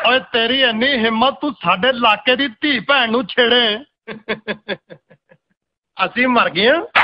ਓਏ ਤੇਰੀ ਇੰਨੀ ਹਿੰਮਤ, ਤੂੰ ਸਾਡੇ ਇਲਾਕੇ ਦੀ ਧੀ ਭੈਣ ਨੂੰ ਛੇੜੇ। ਅਸੀਂ ਮਰ ਗਏ ਹਾਂ।